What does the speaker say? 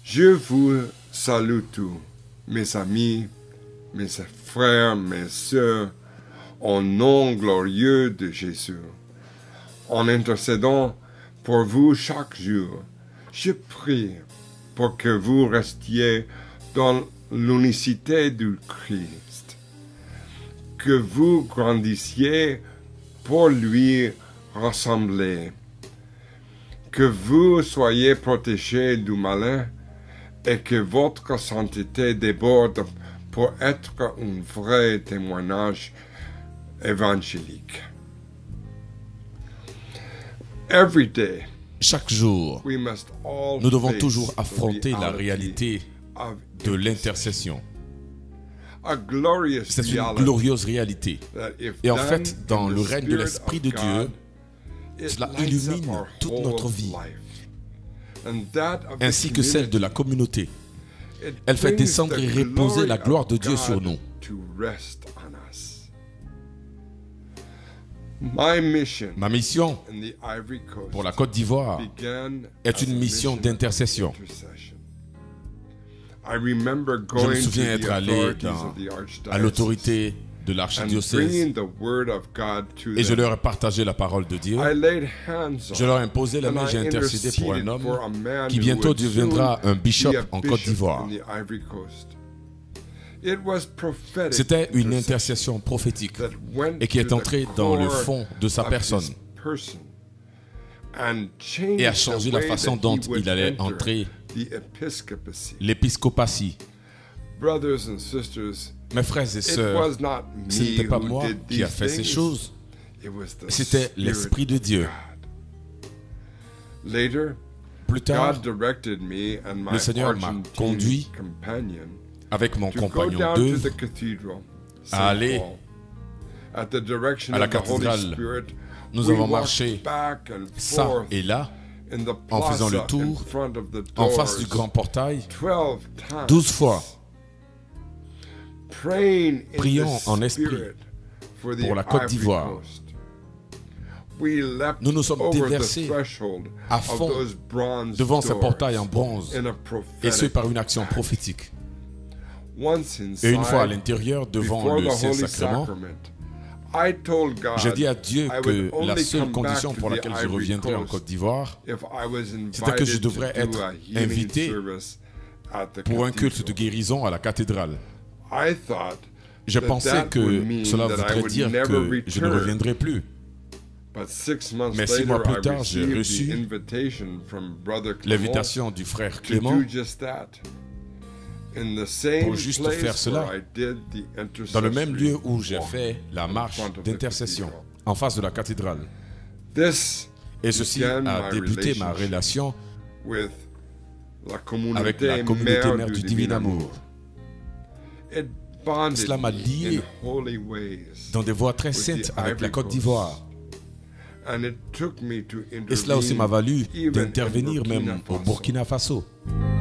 Je vous salue tous, mes amis, mes frères, mes sœurs, au nom glorieux de Jésus. En intercédant pour vous chaque jour, je prie pour que vous restiez dans l'unicité du Christ, que vous grandissiez pour lui ressembler, que vous soyez protégés du malin et que votre sainteté déborde pour être un vrai témoignage évangélique. Every day, chaque jour, nous devons toujours affronter la réalité de l'intercession. C'est une glorieuse réalité. Et en fait, dans le règne de l'Esprit de Dieu, cela illumine toute notre vie, ainsi que celle de la communauté. Elle fait descendre et reposer la gloire de Dieu sur nous. Ma mission pour la Côte d'Ivoire est une mission d'intercession. Je me souviens être allé à l'autorité de l'archidiocèse et je leur ai partagé la parole de Dieu. Je leur ai imposé la main, j'ai intercédé pour un homme qui bientôt deviendra un bishop en Côte d'Ivoire. C'était une intercession prophétique et qui est entrée dans le fond de sa personne et a changé la façon dont il allait entrer l'épiscopatie. Mes frères et sœurs, ce n'était pas moi qui a fait ces choses, c'était l'Esprit de Dieu. Plus tard, le Seigneur m'a conduit avec mon compagnon d'œuvre à aller à la cathédrale. Nous avons marché ça et là en faisant le tour en face du grand portail 12 fois. Prions en esprit pour la Côte d'Ivoire. Nous nous sommes déversés à fond devant ces portails en bronze, et ce par une action prophétique. Et une fois à l'intérieur, devant le Saint-Sacrement, j'ai dit à Dieu que la seule condition pour laquelle je reviendrais en Côte d'Ivoire, c'était que je devrais être invité pour un culte de guérison à la cathédrale. Je pensais que cela voudrait dire que je ne reviendrai plus. Mais 6 mois plus tard, j'ai reçu l'invitation du frère Clément pour juste faire cela dans le même lieu où j'ai fait la marche d'intercession en face de la cathédrale. Et ceci a débuté ma relation avec la communauté mère du divin amour. Cela m'a lié dans des voies très saintes avec la Côte d'Ivoire. Et cela aussi m'a valu d'intervenir même au Burkina Faso.